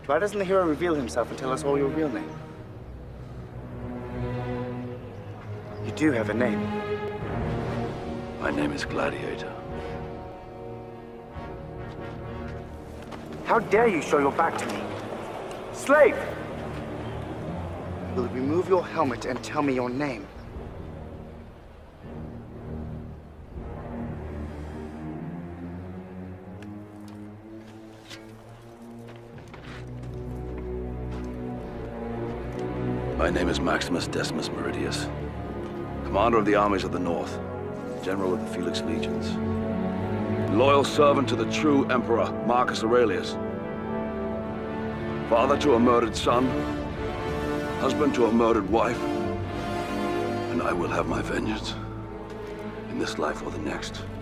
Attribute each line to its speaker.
Speaker 1: Why doesn't the hero reveal himself and tell us all your real name? You do have a name.
Speaker 2: My name is Gladiator.
Speaker 1: How dare you show your back to me? Slave! Will you remove your helmet and tell me your name?
Speaker 2: My name is Maximus Decimus Maridius, commander of the armies of the North, general of the Felix Legions, loyal servant to the true Emperor Marcus Aurelius, father to a murdered son, husband to a murdered wife, and I will have my vengeance in this life or the next.